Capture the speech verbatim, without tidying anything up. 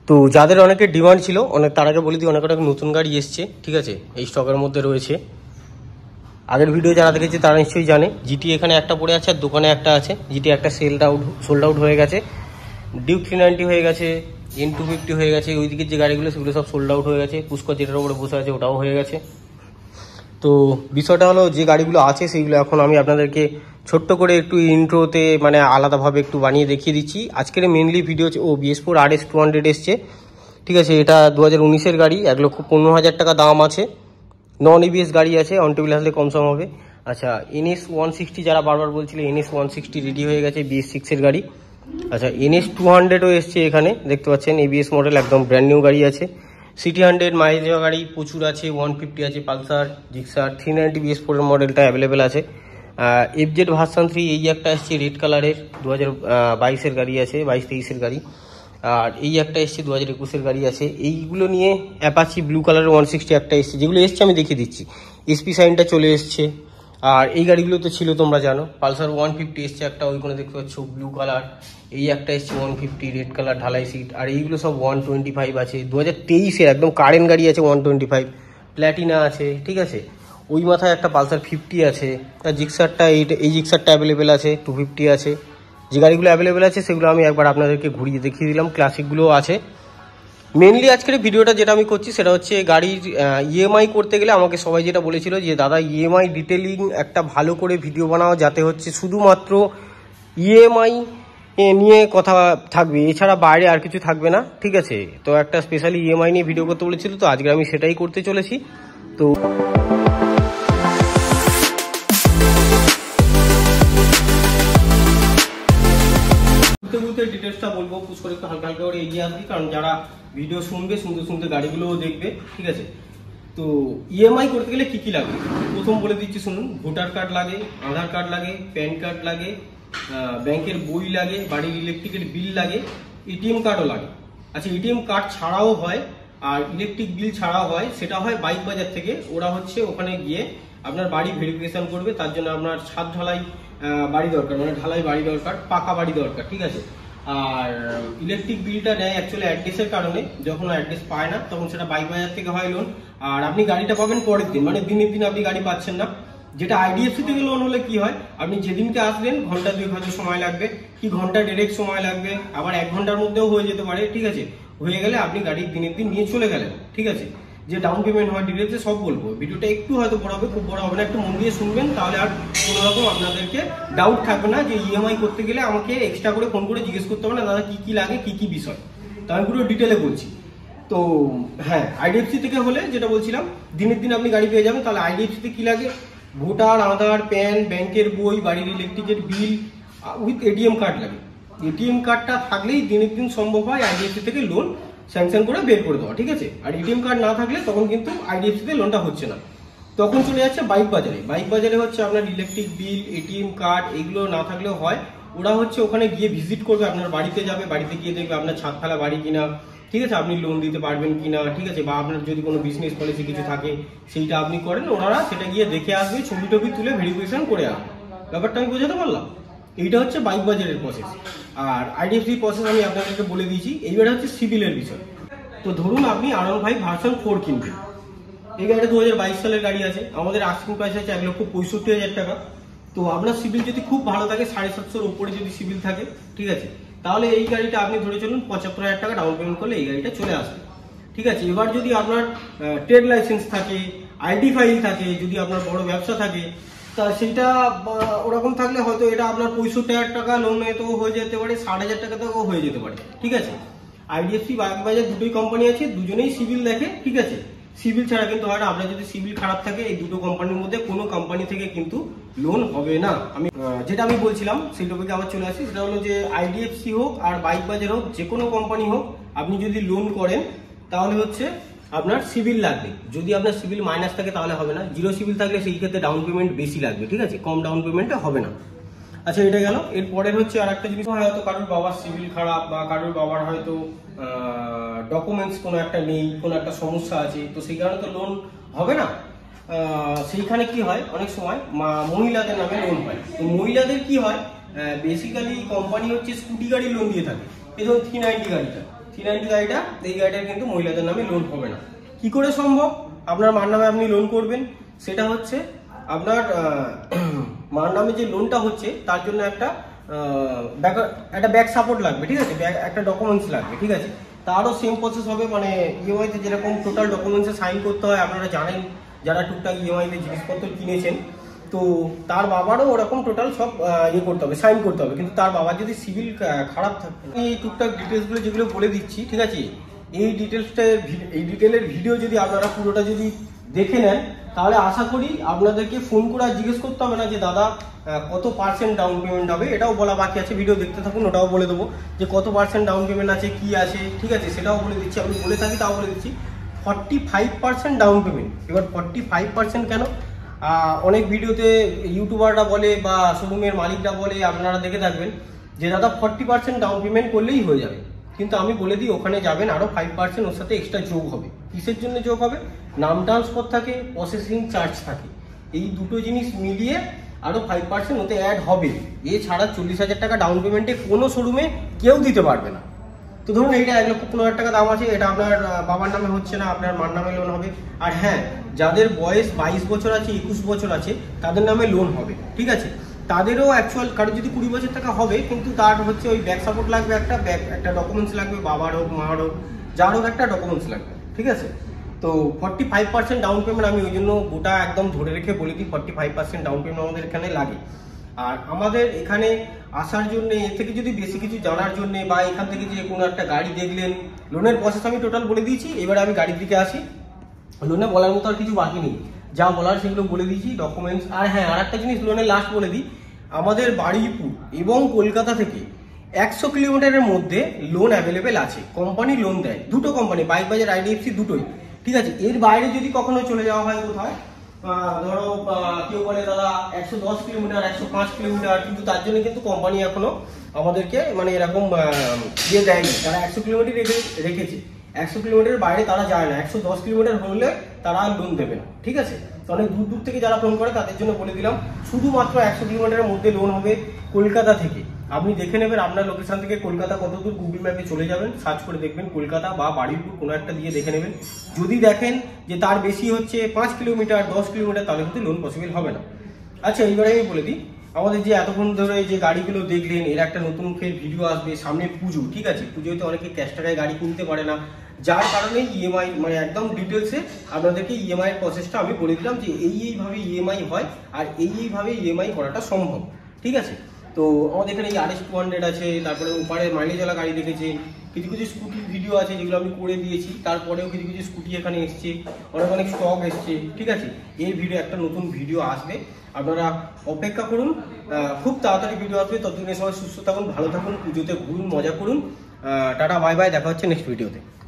তো যাদের অনেকের ডিমান্ড ছিল, অনেক তার আগে বলে দিই অনেক অনেক নতুন গাড়ি এসছে, ঠিক আছে, এই স্টকের মধ্যে রয়েছে। আগের ভিডিও যারা দেখেছে তারা নিশ্চয়ই জানে জিটি এখানে একটা পড়ে আছে আর দোকানে একটা আছে। জিটি একটা সেলড আউট সোল্ড আউট হয়ে গেছে, ডিউক থ্রি নাইনটি হয়ে গেছে, এন টু ফিফটি হয়ে গেছে, ওই দিকের যে গাড়িগুলো সেগুলো সব সোল্ড আউট হয়ে গেছে। পুষ্কর যেটার উপরে বসে আছে ওটাও হয়ে গেছে। তো বিষয়টা হলো যে গাড়িগুলো আছে সেইগুলো এখন আমি আপনাদেরকে ছোট্ট করে একটু ইন্ট্রোতে মানে আলাদাভাবে একটু বানিয়ে দেখিয়ে দিচ্ছি। আজকের মেনলি ভিডিও ও BS four R S two hundred এসছে, ঠিক আছে। এটা দু হাজার উনিশের গাড়ি, এক লক্ষ পনেরো হাজার টাকা দাম আছে। নন ইবিএস গাড়ি আছে, অন টেবিল আসলে কম সম হবে। আচ্ছা, এনএস ওয়ান সিক্সটি যারা বারবার বলছিল, এনএস ওয়ান সিক্সটি রেডি হয়ে গেছে, বিএস সিক্সের গাড়ি। আচ্ছা, এনএস টু হান্ড্রেডও এসছে এখানে, দেখতে পাচ্ছেন এবিএস মডেল, একদম ব্র্যান্ড নিউ গাড়ি আছে। সিটি হান্ড্রেড মাইলেজ দেওয়া গাড়ি প্রচুর আছে, ওয়ান ফিফটি আছে, Pulsar, Gixxer, three ninety BS ফোরের মডেলটা অ্যাভেলেবেল আছে। এফজেড ভার্সন থ্রি এই একটা এসছে রেড কালারের, দু হাজার বাইশের গাড়ি আছে, বাইশ তেইশের গাড়ি। আর এই একটা এসছে দু হাজার একুশের গাড়ি আছে। এইগুলো নিয়ে অ্যাপাচি ব্লু কালারের ওয়ান সিক্সটি একটা এসছে, যেগুলো এসছে আমি দেখিয়ে দিচ্ছি। এসপি সাইনটা চলে এসছে। আর এই গাড়িগুলো তো ছিল তোমরা জানো। পালসার ওয়ান ফিফটি এসছে একটা, ওইখানে দেখতে পাচ্ছ ব্লু কালার। এই একটা এসছে ওয়ান ফিফটি রেড কালার ঢালাই সিট। আর এইগুলো সব ওয়ান টোয়েন্টি ফাইভ আছে, দু হাজার তেইশের একদম কারেন্ট গাড়ি আছে ওয়ান টোয়েন্টি ফাইভ। প্ল্যাটিনা আছে, ঠিক আছে। ওই মাথায় একটা পালসার ফিফটি আছে। আর জিক্সারটা এই এই জিক্সারটা অ্যাভেলেবেল আছে, টু ফিফটি আছে। যে গাড়িগুলো অ্যাভেলেবেল আছে সেগুলো আমি একবার আপনাদেরকে ঘুরিয়ে দেখিয়ে দিলাম, ক্লাসিকগুলোও আছে। মেনলি আজকের ভিডিওটা যেটা আমি করছি সেটা হচ্ছে গাড়ির ইএমআই করতে গেলে আমাকে সবাই যেটা বলেছিল যে দাদা ইএমআই ডিটেলিং একটা ভালো করে ভিডিও বানাও, যাতে হচ্ছে শুধুমাত্র ইএমআই নিয়ে কথা থাকবে, এছাড়া বাইরে আর কিছু থাকবে না, ঠিক আছে। তো একটা স্পেশালি ইএমআই নিয়ে ভিডিও করতে বলেছিল, তো আজকে আমি সেটাই করতে চলেছি। তো ডিটেলসটা বলবো, পুষ্কর একটু হালকা হালকা করে এগিয়ে আসবি, কারণ যারা ভিডিও শুনবে শুনতে শুনতে গাড়িগুলোও দেখবে, ঠিক আছে। তো ইএমআই করতে গেলে কি কি লাগে প্রথম বলে দিচ্ছি শুনুন। ভোটার কার্ড লাগে, আধার কার্ড লাগে, প্যান কার্ড লাগে, ব্যাংকের বই লাগে, বাড়ির ইলেকট্রিকের বিল লাগে, এটিএম কার্ডও লাগে। আচ্ছা, এটিএম কার্ড ছাড়াও হয় আর ইলেকট্রিক বিল ছাড়াও হয়, সেটা হয় বাইক বাজার থেকে। ওরা হচ্ছে ওখানে গিয়ে আপনার বাড়ি ভেরিফিকেশন করবে, তার জন্য আপনার ছাদ ঢালাই বাড়ি দরকার, মানে ঢালাই বাড়ি দরকার, পাকা বাড়ি দরকার, ঠিক আছে। আর ইলেকট্রিক বিলটা নেয় অ্যাকচুয়ালি অ্যাড্রেসের কারণে, যখন অ্যাড্রেস পায় না তখন সেটা বাইক বাজার থেকে হয় লোন। আর আপনি গাড়িটা পাবেন পরের দিন, মানে দিনের দিন আপনি গাড়ি পাচ্ছেন না। যেটা আইডিএফসি থেকে লোন হলে কি হয়, আপনি যেদিনকে আসবেন ঘন্টা দুই হয়তো সময় লাগবে, কি ঘন্টা দেড়েক সময় লাগবে, আবার এক ঘন্টার মধ্যেও হয়ে যেতে পারে, ঠিক আছে। হয়ে গেলে আপনি গাড়ি দিনের দিন নিয়ে চলে গেলেন, ঠিক আছে। যে ডাউন পেমেন্ট হয় ডিটেলসে সব বলবো, ভিডিওটা একটু হয়তো বড় হবে, খুব বড় হবে না, একটু মন দিয়ে শুনবেন, তাহলে আর কোনো রকম আপনাদেরকে ডাউট থাকবে না যে ইএমআই করতে গেলে আমাকে এক্সট্রা করে ফোন করে জিজ্ঞেস করতে হবে না দাদা কি কি লাগে, কি কি বিষয়। তো আমি পুরো ডিটেলে বলছি। তো হ্যাঁ, আইডিএফসি থেকে হলে যেটা বলছিলাম, দিনের দিন আপনি গাড়ি পেয়ে যাবেন। তাহলে আইডিএফসিতে কি লাগে, ভোটার, আধার, প্যান, ব্যাংকের বই, বাড়ির ইলেকট্রিকের বিল উইথ এটিএম কার্ড লাগে। এটিএম কার্ডটা থাকলেই দিনের দিন সম্ভব হয় আইডিএফসি থেকে লোন স্যাংশন করে বের করে দেওয়া, ঠিক আছে। আর এটিএম কার্ড না থাকলে তখন কিন্তু আইডিএফসিতে লোনটা হচ্ছে না, তখন চলে যাচ্ছে বাইক বাজারে। বাইক বাজারে হচ্ছে আপনার ইলেকট্রিক বিল, এটিএম কার্ড এগুলো না থাকলেও হয়। ওরা হচ্ছে ওখানে গিয়ে ভিজিট করবে, আপনার বাড়িতে যাবে, বাড়িতে গিয়ে দেখবে আপনার ছাদ ফেলা বাড়ি কিনা, ঠিক আছে, আপনি লোন দিতে পারবেন কিনা, ঠিক আছে, বা আপনার যদি কোনো বিজনেস পলিসি কিছু থাকে সেইটা আপনি করেন, ওনারা সেটা গিয়ে দেখে আসবে, ছবি টবি তুলে ভেরিফিকেশন করে আসবে। ব্যাপারটা আমি বোঝাতে পারলাম। এইটা হচ্ছে বাইক বাজারের প্রসেস। আর আইডিএফসি প্রসেস আমি আপনাদেরকে বলে দিয়েছি। এইবার হচ্ছে সিভিলের বিষয়। তো ধরুন আপনি R one five version four কিনবেন, এই গাড়িটা দু হাজার বাইশ সালের গাড়ি আছে, আমাদের আস্কিং প্রাইস আছে এক লক্ষ পঁয়ষট্টি হাজার টাকা। তো আপনার সিভিল যদি খুব ভালো থাকে, সাড়ে সাতশোর উপরে যদি সিভিল থাকে, ঠিক আছে, তাহলে এই গাড়িটা আপনি ধরে চলুন পঁচাত্তর হাজার টাকা ডাউন পেমেন্ট করলে এই গাড়িটা চলে আসবে, ঠিক আছে। এবার যদি আপনার ট্রেড লাইসেন্স থাকে, আইডি ফাইল থাকে, যদি আপনার বড় ব্যবসা থাকে, তা সেইটা ওরকম থাকলে হয়তো এটা আপনার পঁয়ষট্টি হাজার টাকা লোন তো হয়ে যেতে পারে, ষাট হাজার টাকা তো হয়ে যেতে পারে, ঠিক আছে। আইডিএফসি বাইক বাজার দুটোই কোম্পানি আছে, দুজনেই সিভিল দেখে, ঠিক আছে। সিভিল ছাড়া কিন্তু হয় না। আপনার যদি সিভিল খারাপ থাকে, এই দুটো কোম্পানির মধ্যে কোনো কোম্পানি থেকে কিন্তু লোন হবে না। আমি যেটা আমি বলছিলাম সেই টপিকে আবার চলে আসি। সেটা হলো যে আইডিএফসি হোক আর বাইক বাজার হোক, যে কোনো কোম্পানি হোক, আপনি যদি লোন করেন তাহলে হচ্ছে আপনার সিভিল লাগবে। যদি আপনার সিভিল মাইনাস থাকে তাহলে হবে না, জিরো সিভিল থাকলে সেই ক্ষেত্রে ডাউন পেমেন্ট বেশি লাগবে, ঠিক আছে, কম ডাউন পেমেন্টে হবে না। আচ্ছা, এটা গেল। এরপরে হচ্ছে আর একটা জিনিস, হয়তো কারোর বাবার সিভিল খারাপ বা কারোর বাবার হয়তো ডকুমেন্টস কোনো একটা নেই, কোনো একটা সমস্যা আছে, তো সেই কারণে তো লোন হবে না। সেইখানে কি হয়, অনেক সময় মহিলাদের নামে লোন হয়। তো মহিলাদের কি হয়, বেসিক্যালি কোম্পানি হচ্ছে স্কুটি গাড়ি লোন দিয়ে থাকে। এই ধরুন থ্রি নাইনটি গাড়িটা, থ্রি নাইনটি গাড়িটা, এই গাড়িটার কিন্তু মহিলাদের নামে লোন হবে না। কি করে সম্ভব? আপনার মার নামে আপনি লোন করবেন, সেটা হচ্ছে আপনার মার নামে যে লোনটা হচ্ছে তার জন্য একটা একটা ব্যাক সাপোর্ট লাগবে, ঠিক আছে, একটা ডকুমেন্টস লাগবে, ঠিক আছে। তারও সেম প্রসেস হবে, মানে ইএমআইতে যেরকম টোটাল ডকুমেন্টসে সাইন করতে হয়, আপনারা জানেন যারা টুকটাক ইএমআইতে জিনিসপত্র কিনেছেন, তো তার বাবারও ওরকম টোটাল সব ইয়ে করতে হবে, সাইন করতে হবে। কিন্তু তার বাবার যদি সিভিল খারাপ থাকে, এই টুকটাক ডিটেলসগুলো যেগুলো বলে দিচ্ছি, ঠিক আছে, এই ডিটেলসটা এই ডিটেলের ভিডিও যদি আপনারা পুরোটা যদি দেখে নেন, তাহলে আশা করি আপনাদেরকে ফোন করে আর জিজ্ঞেস করতে হবে না যে দাদা কত পার্সেন্ট ডাউন পেমেন্ট হবে। এটাও বলা বাকি আছে, ভিডিও দেখতে থাকুন, ওটাও বলে দেবো যে কত পার্সেন্ট ডাউন পেমেন্ট আছে, কি আছে, ঠিক আছে, সেটাও বলে দিচ্ছি। আমি বলে থাকি তাও বলে দিচ্ছি, forty five percent down payment. এবার ফর্টি ফাইভ পার্সেন্ট কেন? অনেক ভিডিওতে ইউটিউবাররা বলে বা শোরুমের মালিকরা বলে, আপনারা দেখে থাকবেন যে দাদা ফর্টি পার্সেন্ট ডাউন পেমেন্ট করলেই হয়ে যাবে। কিন্তু আমি বলে দিই, ওখানে যাবেন আরও ফাইভ পার্সেন্ট ওর সাথে এক্সট্রা যোগ হবে। কিসের জন্য যোগ হবে? নাম ট্রান্সফার থাকে, প্রসেসিং চার্জ থাকে, এই দুটো জিনিস মিলিয়ে আরও ফাইভ পার্সেন্ট ওতে অ্যাড হবে। এছাড়া চল্লিশ হাজার টাকা ডাউন পেমেন্টে কোনো শোরুমে কেউ দিতে পারবে না। তো ধরুন এইটা এক লক্ষ পনেরো হাজার টাকা দাম আছে, এটা আপনার বাবার নামে হচ্ছে না, আপনার মার নামে লোন হবে। আর হ্যাঁ, যাদের বয়স বাইশ বছর আছে, একুশ বছর আছে, তাদের নামে লোন হবে, ঠিক আছে। তাদেরও অ্যাকচুয়াল কারো যদি কুড়ি বছর টাকা হবে, কিন্তু তার হচ্ছে ওই ব্যাক সাপোর্ট লাগবে, একটা ব্যাক একটা ডকুমেন্টস লাগবে, বাবার হোক মার হোক যার হোক একটা ডকুমেন্টস লাগবে, ঠিক আছে। তো forty five percent down payment আমি ওই জন্য গোটা একদম ধরে রেখে বলে দিই, forty five percent down payment আমাদের এখানে লাগে। আর আমাদের এখানে আসার জন্য, এর থেকে যদি বেশি কিছু জানার জন্য বা এখান থেকে যে কোনো একটা গাড়ি দেখলেন, লোনের প্রসেস আমি টোটাল বলে দিয়েছি। এবারে আমি গাড়ির দিকে আসি। লোনে বলার মতো আর কিছু বাকি নেই, যা বলার সেগুলো বলে দিয়েছি, ডকুমেন্টস। আর হ্যাঁ, আর একটা জিনিস লোনের লাস্ট বলে দিই, আমাদের বারুইপুর এবং কলকাতা থেকে একশো কিলোমিটারের মধ্যে লোন অ্যাভেলেবেল আছে। কোম্পানি লোন দেয়, দুটো কোম্পানি, বাইক বাজার, আইডিএফসি, দুটোই, ঠিক আছে। এর বাইরে যদি কখনো চলে যাওয়া হয় কোথাও, ধরো কেউ বলে দাদা একশো দশ কিলোমিটার, একশো পাঁচ কিলোমিটার, কিন্তু তার জন্য কিন্তু কোম্পানি এখনো আমাদেরকে মানে এরকম ইয়ে দেয়নি। তারা একশো কিলোমিটার রেখে রেখেছে একশো কিলোমিটারের বাইরে তারা যায় না, একশো দশ কিলোমিটার হলে তারা লোন দেবে না, ঠিক আছে। তো অনেক দূর দূর থেকে যারা ফোন করে তাদের জন্য বলে দিলাম, শুধুমাত্র একশো কিলোমিটারের মধ্যে লোন হবে কলকাতা থেকে। আপনি দেখে নেবেন আপনার লোকেশন থেকে কলকাতা কত দূর, গুগল ম্যাপে চলে যাবেন, সার্চ করে দেখবেন কলকাতা বা বারুইপুর কোনো একটা দিয়ে দেখে নেবেন। যদি দেখেন যে তার বেশি হচ্ছে পাঁচ কিলোমিটার, দশ কিলোমিটার, তাহলে কিন্তু লোন পসিবল হবে না। আচ্ছা, এইবারে আমি বলে দিই, আমাদের যে এতক্ষণ ধরে যে গাড়িগুলো দেখলেন, এর একটা নতুন ফের ভিডিও আসবে সামনে, পুজো, ঠিক আছে। পুজোতে অনেকে ক্যাশ টাকায় গাড়ি কিনতে পারে না, যার কারণে ইএমআই মানে একদম ডিটেলসে আপনাদেরকে ইএমআই এর প্রসেসটা আমি বলে দিলাম যে এই এইভাবে ইএমআই হয় আর এই এইভাবে ইএমআই করাটা সম্ভব, ঠিক আছে। তো আমাদের এখানে এই আর এস টু হান্ড্রেড আছে, তারপরে ওপারে মাইলেজওয়ালা গাড়ি দেখেছে, কিছু কিছু স্কুটির ভিডিও আছে যেগুলো আমি করে দিয়েছি, তারপরেও কিছু কিছু স্কুটি এখানে এসছে, অনেক অনেক স্টক এসছে, ঠিক আছে। এই ভিডিও একটা নতুন ভিডিও আসবে, আপনারা অপেক্ষা করুন, খুব তাড়াতাড়ি ভিডিও আসবে। ততদিনের সবাই সুস্থ থাকুন, ভালো থাকুন, পুজোতে ঘুরুন, মজা করুন। টাটা, বাই বাই, দেখা হচ্ছে নেক্সট ভিডিওতে।